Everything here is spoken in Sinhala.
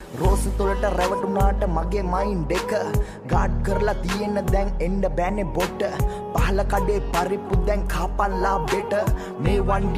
රෝස් තුලට රැවටුනාට මගේ මයින්ඩ් එක ගාඩ් කරලා තියෙන දැන් එන්න බෑනේ බොට පහල කඩේ පරිප්පු දැන් කාපන්ලා බෙට මේ වන්ඩි